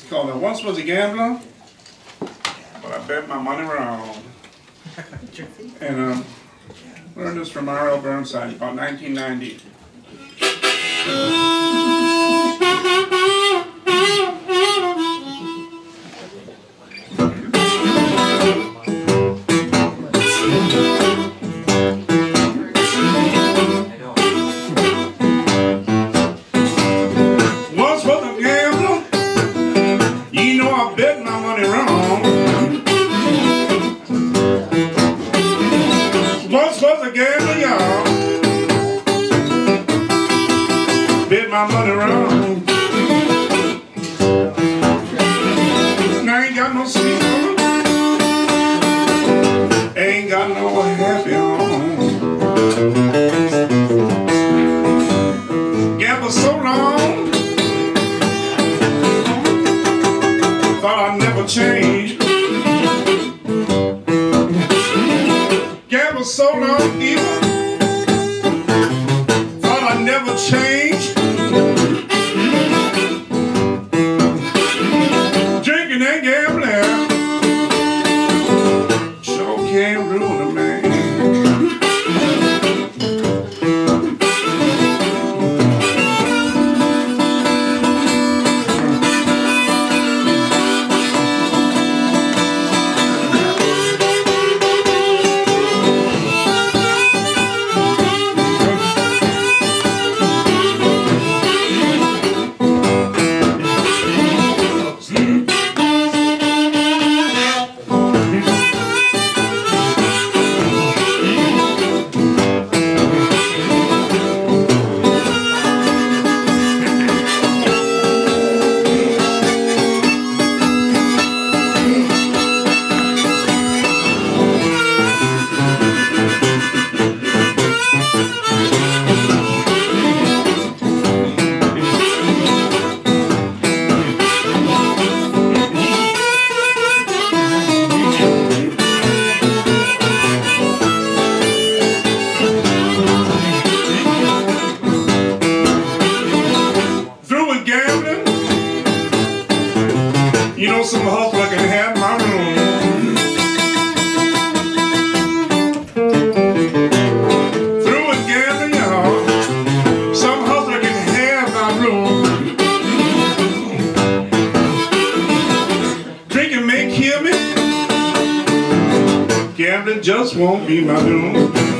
called Once Was a Gambler, but I bet my money wrong. And learned this from R.L. Burnside about 1990. Once was a gambler, you know I bet my money wrong. Once was a gambler, y'all, bet my money wrong. Now I ain't got no sleep on, ain't got no happy home. Gambled so long, thought I'd never change. Gambled so long, even thought I'd never change. Drinking and gambling sure can ruin a man. You know, some hustler can have my room. Through with gambling, y'all, some hustler can have my room. Drinking may kill me, gambling just won't be my doom.